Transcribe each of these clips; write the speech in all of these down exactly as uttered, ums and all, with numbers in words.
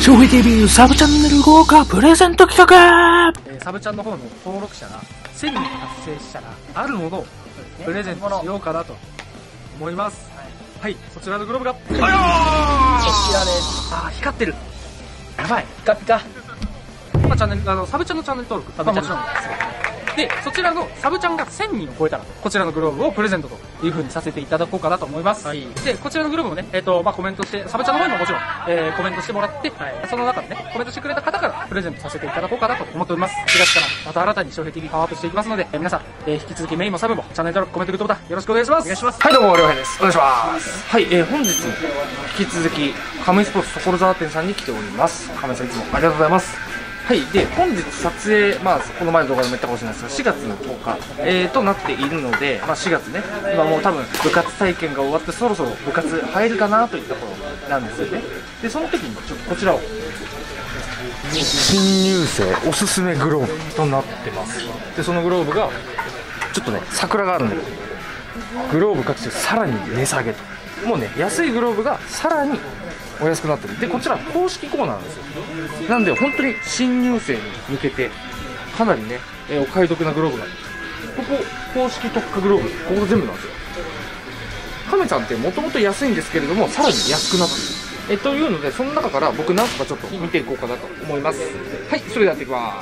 翔平 ティーブイ サブチャンネル豪華プレゼント企画、 えー、サブチャンの方の登録者がせんにん達成したらあるものをプレゼントしようかなと思います。はい、そちらのグローブがこちらです。あー、光ってる。やばい、ピカピカ。今チャンネル、あのサブチャンのチャンネル登録、サブチャンの、まあ、もちろんです。で、そちらのサブチャンがせんにんを超えたら、こちらのグローブをプレゼントという風にさせていただこうかなと思います。はい、で、こちらのグローブもね、えっ、ー、と、まあ、コメントして、サブチャンの方にももちろん、えー、コメントしてもらって、はい、その中でね、コメントしてくれた方からプレゼントさせていただこうかなと思っております。しがつからまた新たに翔平 ティーブイ パワーアップしていきますので、えー、皆さん、えー、引き続きメインもサブもチャンネル登録、コメント、グッドボタンよろしくお願いします。お願いします。はい、どうも、りょうへいです。お願いします。はい、えー、本日も引き続き、亀井スポーツ所沢店さんに来ております。亀井さんいつもありがとうございます。はい、で本日撮影、まあ、この前の動画でも言ったかもしれないですがしがつのとおか、えー、となっているので、まあ、しがつね、今もう多分部活体験が終わってそろそろ部活入るかなといったところなんですよね。でその時にちょっとこちらを新入生おすすめグローブとなってます。でそのグローブがちょっとね桜があるんでグローブ各種さらに値下げと、もうね安いグローブがさらにお安くなってる。でこちら公式コーナーなんですよ。なんで本当に新入生に向けてかなりね、えー、お買い得なグローブがここ公式特化グローブ、ここ全部なんですよ。亀さんってもともと安いんですけれどもさらに安くなってる、えー、というのでその中から僕何個かちょっと見ていこうかなと思います。はい、それではやっていきます。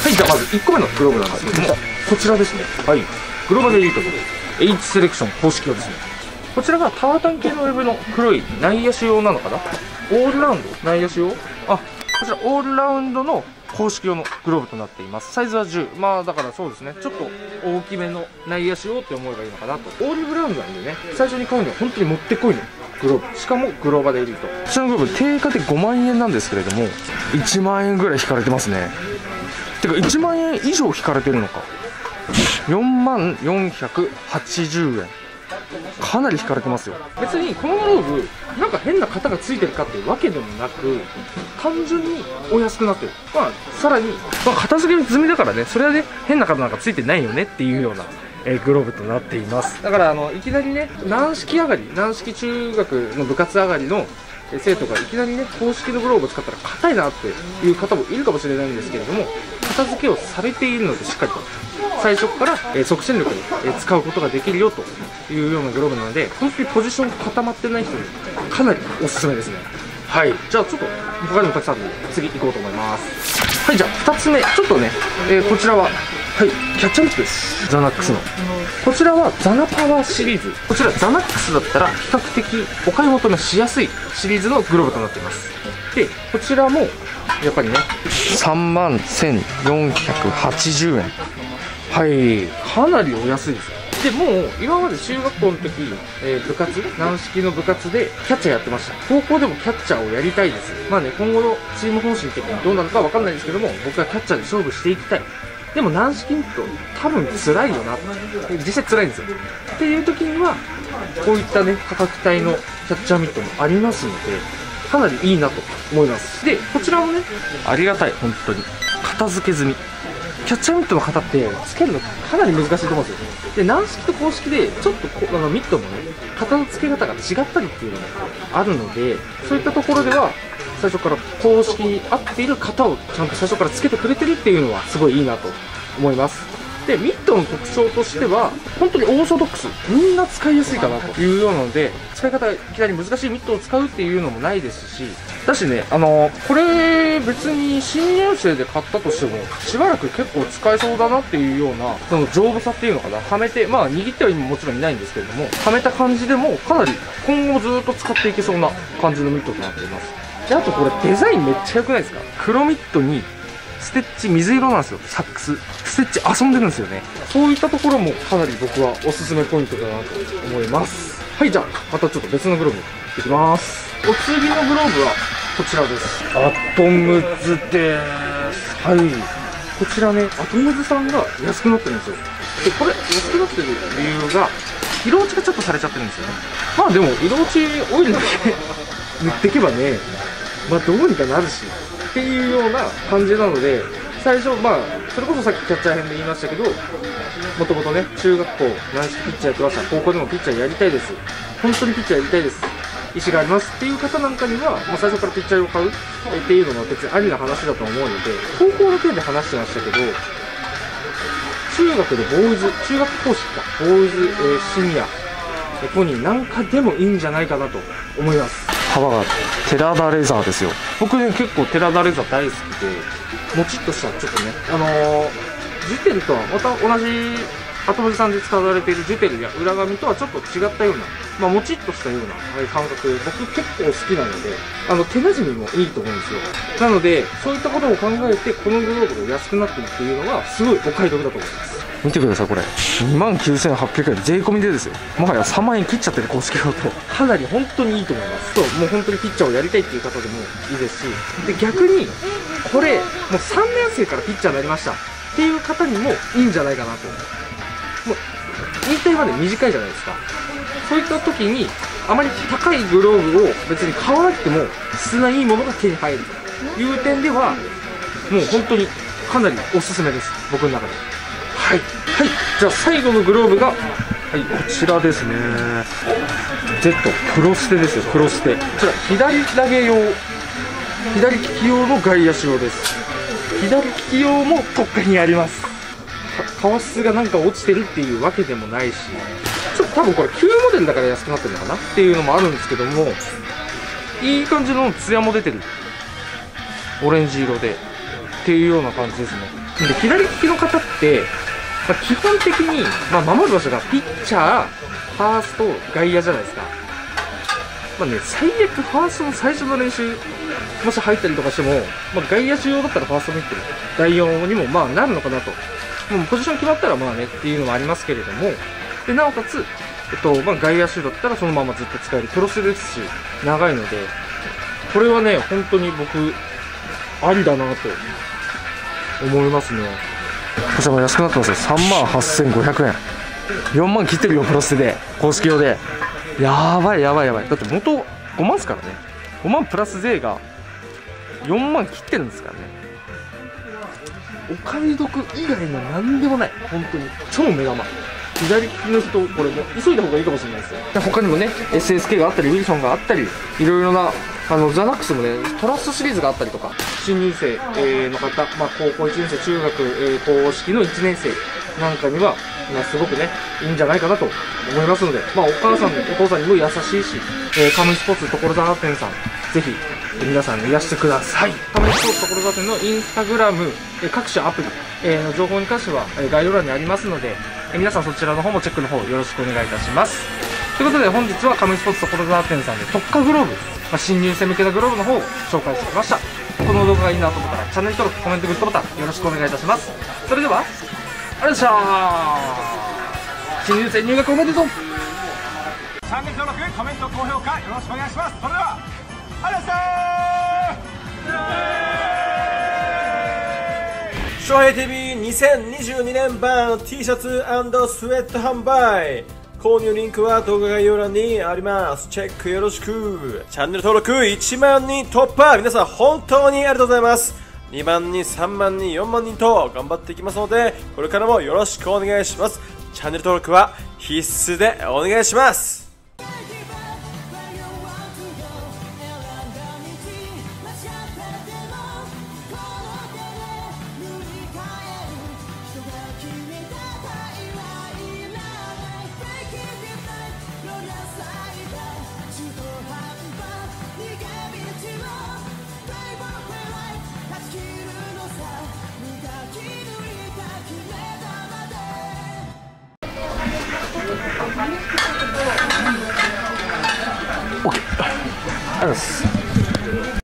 はい、じゃあまずいっこめのグローブなんですけども、こちらですね。はい、グローバルエリート H セレクション公式用ですね。こちらがタワータン系のウェブの黒い内野手用なのかな、オールラウンド内野手用、あ、こちらオールラウンドの公式用のグローブとなっています。サイズはじゅう、まあだからそうですね、ちょっと大きめの内野手用って思えばいいのかなと。オールブラウンドなんでね、最初に買うには本当にもってこいのグローブ、しかもグローバルエリート。こちらのグローブ定価でごまんえんなんですけれどもいちまんえんぐらい引かれてますね。てかいちまんえん以上引かれてるのか、よんまんよんひゃくはちじゅうえん、かなり引かれてますよ。別にこのグローブなんか変な型がついてるかっていうわけでもなく単純にお安くなってる。まあさらに、まあ、片付け済みだからね、それはね変な型なんかついてないよねっていうような、えー、グローブとなっています。だからあのいきなりね軟式上がり軟式中学の部活上がりの生徒がいきなりね公式のグローブを使ったら硬いなっていう方もいるかもしれないんですけれども、片付けをされているのでしっかりと最初から、えー、即戦力で、えー、使うことができるよというようなグローブなので、本当にポジション固まってない人にかなりおすすめですね。はい、じゃあちょっと他にもたくさんあるので次行こうと思います。はい、じゃあふたつめ、ちょっとね、えー、こちらははいキャッチャーミットです。ザナックスのこちらはザナパワーシリーズ、こちらザナックスだったら比較的お買い求めしやすいシリーズのグローブとなっています。でこちらもやっぱりねさんまんせんよんひゃくはちじゅうえん、はい、かなりお安いですよ。でもう今まで中学校の時、えー、部活軟式の部活でキャッチャーやってました。高校でもキャッチャーをやりたいです。まあね、今後のチーム方針的にどうなのかわかんないですけども、僕はキャッチャーで勝負していきたい。でも軟式ミット多分辛いよな、実際辛いんですよっていう時にはこういったね価格帯のキャッチャーミットもありますのでかなりいいなと思います。でこちらもねありがたい、本当に片付け済み。キャッチャーミットの型ってつけるのかなり難しいと思うんですよ。で軟式と公式でちょっとこあのミットのね型の付け方が違ったりっていうのがあるので、そういったところでは最初から公式に合っている型をちゃんと最初からつけてくれてるっていうのはすごいいいなと思います。でミットの特徴としては本当にオーソドックス、みんな使いやすいかなというようなので、使い方いきなり難しいミットを使うっていうのもないですし、だしね、あのこれ別に新入生で買ったとしてもしばらく結構使えそうだなっていうようなその丈夫さっていうのかな、はめてまあ握っては今もちろんいないんですけれども、はめた感じでもかなり今後もずっと使っていけそうな感じのミットとなっています。であとこれデザインめっちゃ良くないですか。黒ミットにステッチ水色なんですよ、サックスステッチ遊んでるんですよね。そういったところもかなり僕はおすすめポイントだなと思います。はい、じゃあまたちょっと別のグローブいきます。お次のグローブはこちらです。アトムズです。はい、こちらねアトムズさんが安くなってるんですよ。でこれ安くなってる理由が色落ちがちょっとされちゃってるんですよね。まあでも色落ちオイルだけ塗っていけばね、まあどうにかなるしっていうような感じなので、最初まあそれこそさっきキャッチャー編で言いましたけど、もともとね中学校軟式ピッチャーやってました。高校でもピッチャーやりたいです。本当にピッチャーやりたいです。 意思がありますっていう方なんかには、まあ、最初からピッチャーを買うっていうのも別にありな話だと思うので、高校の件で話してましたけど、中学でボーイズ、中学公式か、ボーイズ、えー、シニア、ポニーなんかでもいいんじゃないかなと思います。幅が寺田レザーですよ。僕ね、結構寺田レザー大好きで、もちっとしたちょっとね、あのー、ジュテルとはまた同じ後文字さんで使われているジュテルや裏紙とはちょっと違ったような、まあ、もちっとしたような感覚、僕結構好きなので、あの手なじみもいいと思うんですよ。なのでそういったことを考えてこのグローブが安くなってるっていうのはすごいお買い得だと思います。見てください、これにまんきゅうせんはっぴゃくえん税込みでですよ。もはやさんまんえん切っちゃってる公式用とかなり本当にいいと思います。そう、もう本当にピッチャーをやりたいっていう方でもいいですし、で逆にこれもうさんねん生からピッチャーになりましたっていう方にもいいんじゃないかなと。もう引退まで短いじゃないですか。そういった時にあまり高いグローブを別に買わなくても質のいいものが手に入るという点ではもう本当にかなりおすすめです、僕の中で。はい、はい、じゃあ最後のグローブが、はい、こちらですね。 Z クロステですよ、クロステ。こちら左投げ用、左利き用の外野手用です。左利き用も特価にあります。革質がなんか落ちてるっていうわけでもないし、ちょっと多分これ旧モデルだから安くなってるのかなっていうのもあるんですけども、いい感じのツヤも出てる、オレンジ色でっていうような感じですね。で左利きの方って、まあ、基本的に、まあ、守る場所がピッチャー、ファースト、外野じゃないですか。まあね、最悪ファーストの最初の練習もし入ったりとかしても、まあ、外野手用だったらファーストに行ってるだいよんにもまあなるのかなと。もうポジション決まったらまあねっていうのもありますけれども、でなおかつ、えっとまあ、外野手だったらそのままずっと使えるクロスですし長いので、これはね本当に僕ありだなと思いますね。こちらも安くなってますよ。さんまんはっせんごひゃくえん、よんまん切ってるよ、クロスで公式用で。やばいやばいやばい。だって元ごまんですからね。ごまんプラス税がよんまん切ってるんですからね。お買い得以外の何でもない、本当に超目玉。左利きの人、これも急いだ方がいいかもしれないですよ。他にもね エスエスケー があったりウィルソンがあったり、いろいろなあのザナックスもねトラストシリーズがあったりとか、新入生、えー、の方、まあ、高校いちねん生、中学、えー、公式のいちねん生なんかには、まあ、すごくねいいんじゃないかなと思いますので、まあ、お母さんお父さんにも優しいし、えー、カムイスポーツ所沢店さんぜひ皆さんいらしてください。カムイスポーツ所沢店のインスタグラム、えー、各種アプリ、えー、の情報に関しては、えー、概要欄にありますので、えー、皆さんそちらの方もチェックの方よろしくお願いいたします。ということで本日はカムイスポーツ所沢店さんで特化グローブ、まあ、新入生向けのグローブの方を紹介してきました。この動画がいいなと思ったらチャンネル登録、コメント、グッドボタンよろしくお願いいたします。それではありがとうございました。新入生入学おめでとう。 チャンネル登録、コメント、高評価よろしくお願いします。それではありがとうございました。翔平 ティーブイにせんにじゅうにねん版 T シャツ&スウェット販売、購入リンクは動画概要欄にあります。チェックよろしく。チャンネル登録いちまんにん突破、皆さん本当にありがとうございます。にまんにん、さんまんにん、よんまんにんと頑張っていきますので、これからもよろしくお願いします。チャンネル登録は必須でお願いします。 オッケー、ありがとうございます。